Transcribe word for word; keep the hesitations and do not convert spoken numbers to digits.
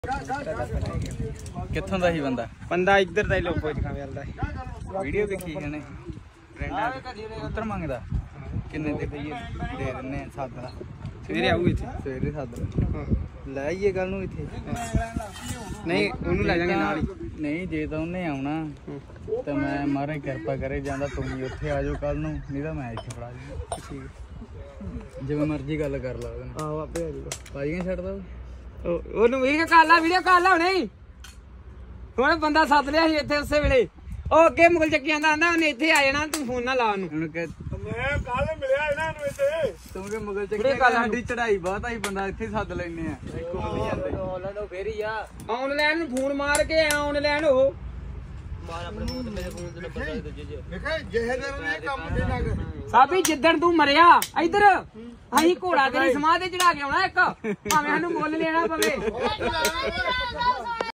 ਕਿੱਥੋਂ ਦਾ ਸੀ ਬੰਦਾ? ਬੰਦਾ ਇੱਧਰ ਦਾ ਹੀ ਲੋਕੋ ਚ ਖਾਵੇਂ ਵਾਲਾ ਵੀਡੀਓ ਦੇਖੀ ਇਹਨੇ ਟ੍ਰੈਂਡਾਂ ਉੱਤਰ ਮੰਗਦਾ ਕਿੰਨੇ ਦੇ ਦਈਏ? ਦੇ ਦਿੰਨੇ ਸੱਦ ਲਾ ਸਵੇਰੇ ਆਊ ਇੱਥੇ ਸਵੇਰੇ ਸੱਦ ਲਾ ਲੈ ਆਈਏ ਕੱਲ ਨੂੰ ਇੱਥੇ। ਨਹੀਂ ਉਹਨੂੰ ਲੈ ਜਾਾਂਗੇ ਨਾਲ ਹੀ। ਨਹੀਂ ਜੇ ਤਾਂ ਉਹਨੇ ਆਉਣਾ ਤਾਂ ਮੈਂ ਮਾਰੇ ਕਿਰਪਾ ਕਰੇ ਜਾਂਦਾ ਤੁਸੀਂ ਉੱਥੇ ਆ ਜਾਓ ਕੱਲ ਨੂੰ, ਨਹੀਂ ਤਾਂ ਮੈਂ ਇੱਥੇ ਫੜਾ ਜੂਗਾ। ਠੀਕ ਜਿਵੇਂ ਮਰਜ਼ੀ ਗੱਲ ਕਰ ਲਾ ਉਹਦੇ ਨਾਲ। ਆਹੋ ਆਪੇ ਆ ਜਾਊਗਾ। ਪਾਈਆਂ ਛੱਡਦਾ ਉਹਨੂੰ ਵੀਡੀਓ ਕਰ ਲਾ ਵੀਡੀਓ ਕਰ ਲਾ ਹੁਣੇ। ਹੁਣ ਬੰਦਾ ਸੱਦ ਲਿਆ ਸੀ ਇੱਥੇ ਉਸੇ ਵੇਲੇ। ਉਹ ਅੱਗੇ ਮੁਗਲ ਚੱਕੀ ਆਂਦਾ ਆਂਦਾ ਉਹਨੇ ਇੱਥੇ ਆ ਜਾਣਾ, ਤੂੰ ਫੋਨ ਨਾ ਲਾ ਉਹਨੂੰ। ਹੁਣ ਕਿ ਮੈਂ ਕੱਲ ਮਿਲਿਆ ਇਹਨਾਂ ਨੂੰ ਇੱਥੇ। ਤੂੰ ਕਿ ਮੁਗਲ ਚੱਕੀ ਸਾਡੀ ਚੜਾਈ ਬਹੁਤ ਆਈ, ਬੰਦਾ ਇੱਥੇ ਸੱਦ ਲੈਨੇ ਆ। ਆਨਲਾਈਨ ਫੇਰ ਹੀ ਆ। ਆਨਲਾਈਨ ਨੂੰ ਫੋਨ ਮਾਰ ਕੇ ਆਨਲਾਈਨ ਹੋ ਮਾਰ ਆਪਣੇ ਮੂੰਹ ਤੇ ਮੇਰੇ ਫੋਨ ਤੇ ਨੰਬਰ ਦੇ ਦੂਜੇ ਜੇ ਦੇਖੇ ਜਿਹੇ ਦਿਨ ਇਹ ਕੰਮ ਦੇ ਲੱਗ ਸਾਬੀ ਜਿੱਦਣ ਤੂੰ ਮਰਿਆ ਇੱਧਰ ਅਸੀਂ ਘੋੜਾ ਤੇਰੀ ਸਮਾਧ ਤੇ ਚੜਾ ਕੇ ਆਉਣਾ ਇੱਕ, ਭਾਵੇਂ ਸਾਨੂੰ ਮੁੱਲ ਲੈਣਾ ਪਵੇ।